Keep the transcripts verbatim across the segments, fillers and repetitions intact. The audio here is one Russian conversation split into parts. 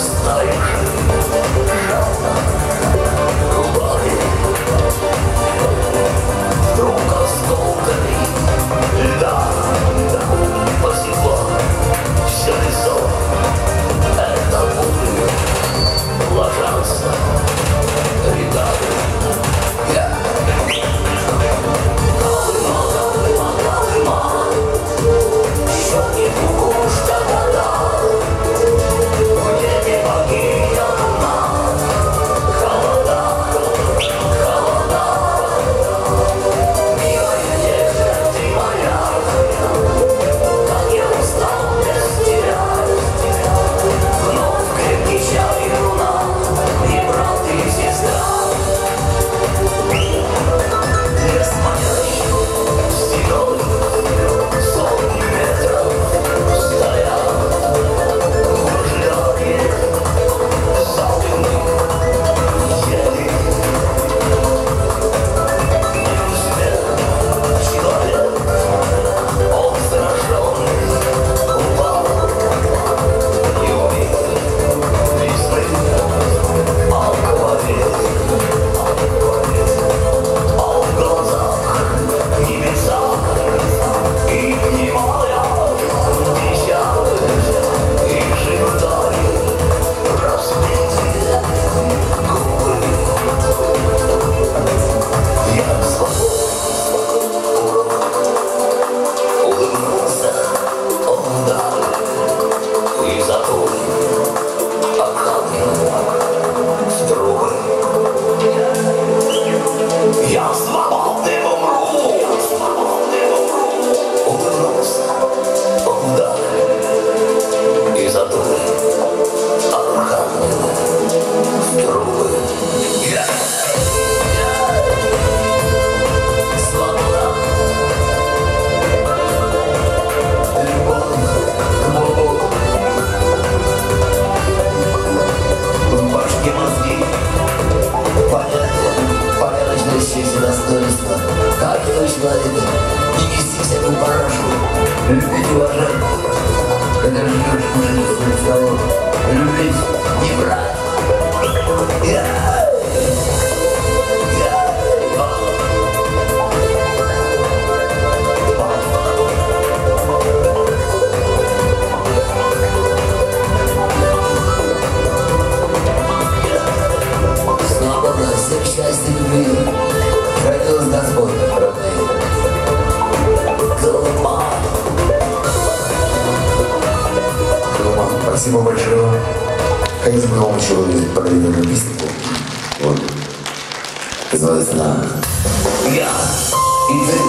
Спасибо большое. Конечно, мы вам еще проведем песню. Вот. Называется она «Я и ты».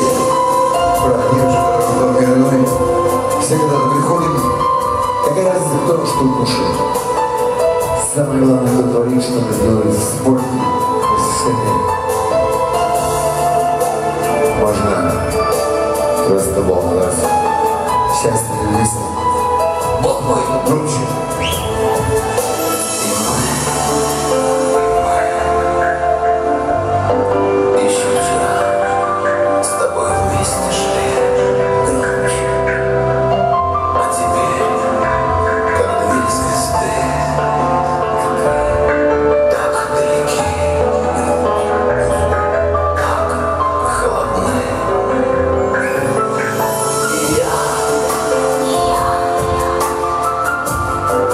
Брат, девушка, много героев. Все когда-то приходим, какая разница, кто что кушает. Самое главное, кто творит, что мы сделали за спорт. Можно просто волноваться. Счастье и мысли. Бог мой, громче. Еще вчера с тобой вместе шли громче. А теперь, как две звезды, так далеки, как холодны. Я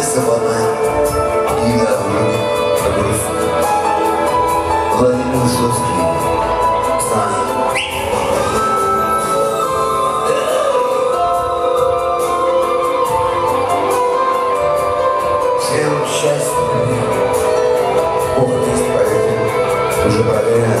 все полная, и да, грусть. Владимир Высоцкий с нами. Всем счастья. Опыт есть, поверьте, уже проверено.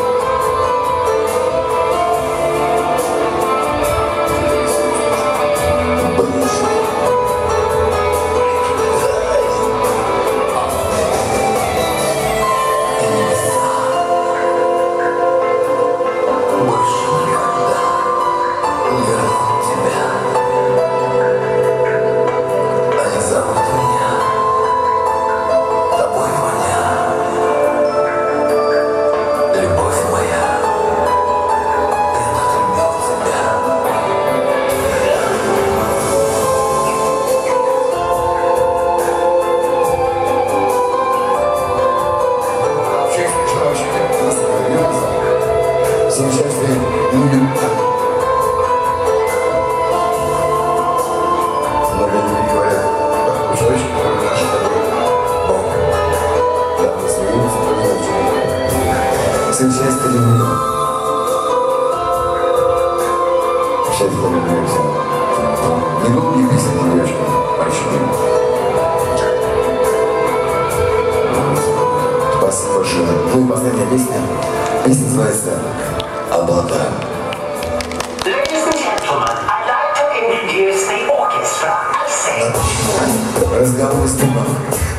Разговор с Туманом.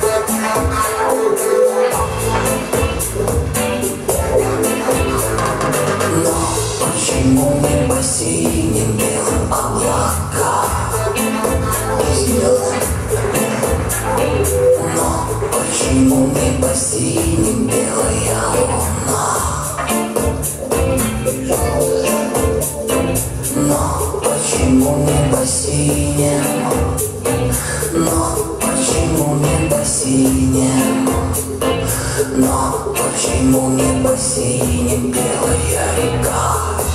Но почему не по синим белым облакам? Но почему не по синим белая луна? Но почему не по синим? Но почему не по синим? Но почему не по синим белая река?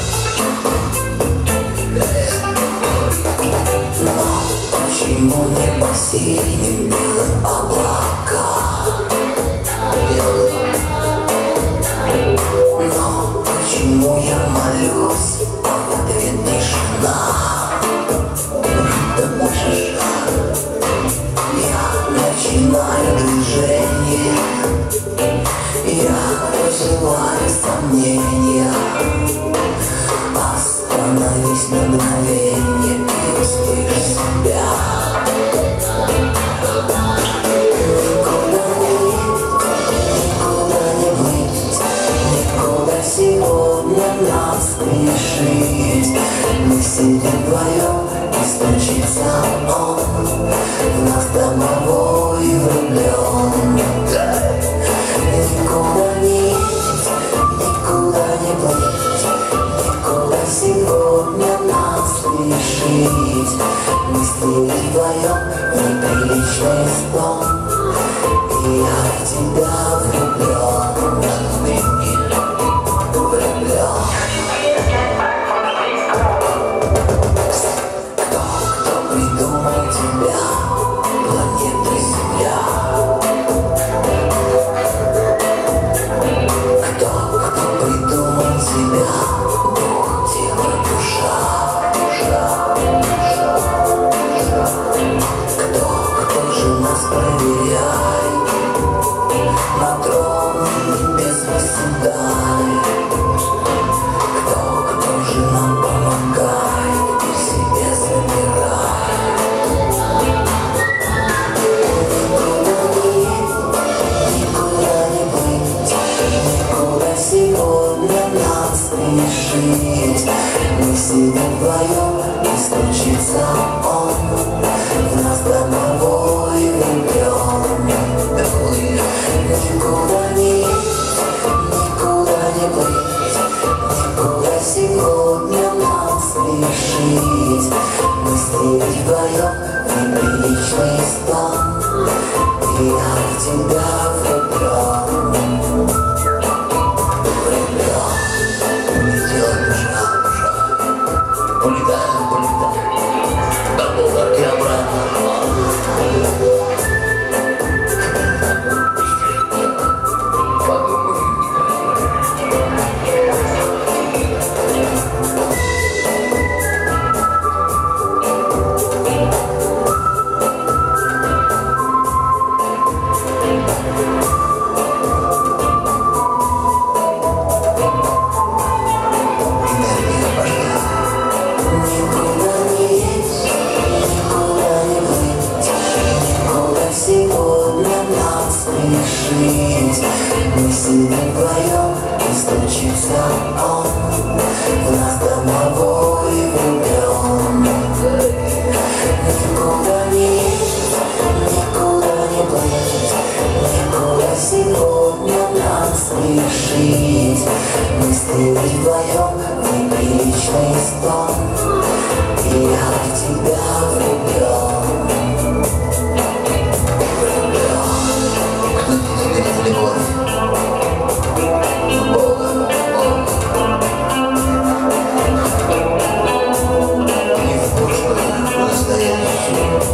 Но почему не по синим белым облакам? Но почему я молюсь, а в ответ тишина? Ты можешь? Я начинаю движение, я вызываю сомнения. Остановись на мгновение и услышь себя. Никуда не никуда не быть, никуда сегодня нам спешить. Мы сидим вдвоем, и стучится он в нас домовой влюблен. Никуда не никуда не плыть, никуда сегодня нам спешить. Мы с ней вдвоем неприличный стон, и я в тебя влюблен. Влюблен. Придумал тебя, планета Земля. Кто, кто придумал тебя, дух, тело, душа, душа, душа, душа. Кто, кто же нас проверяет, на трон небес восседай. Кто, кто же нам помогает, и себе забирай. Сегодня нам спешить. Мы сидим вдвоем, и стучится он в нас домовой влюблен. Никуда не никуда не быть, никуда сегодня нам спешить. Мы сидим вдвоем, неприличный стон, и я в тебя влюблен. Улетаем, улетаем, до полночи обратно. спешить. Мы сидим вдвоем, и стучится он в нас домовой влюблен. Никуда не едет, никуда не плыть, никуда сегодня нам спешить. Мы сидим вдвоем, неприличный стон, и я в тебя влюблен. Кто здесь верит в любовь? В Бога, не в прошлое, в настоящее.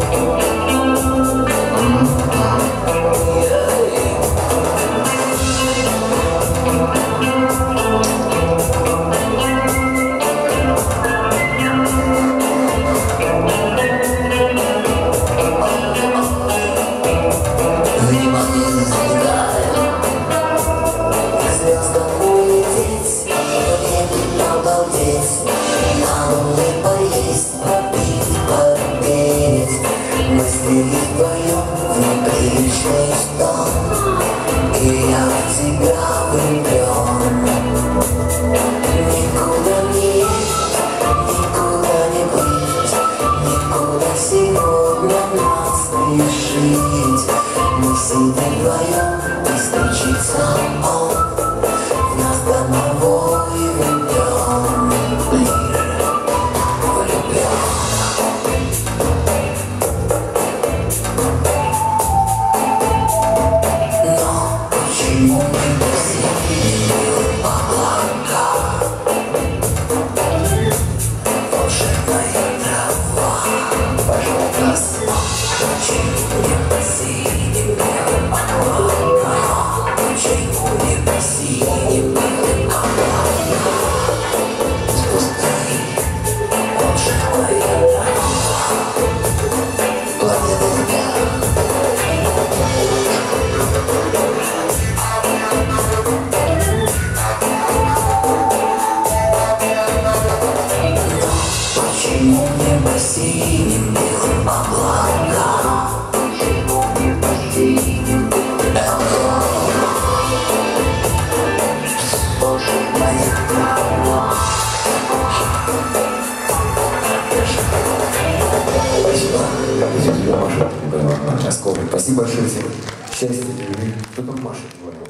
Спасибо большое всем. Счастья, любви. Кто там машет?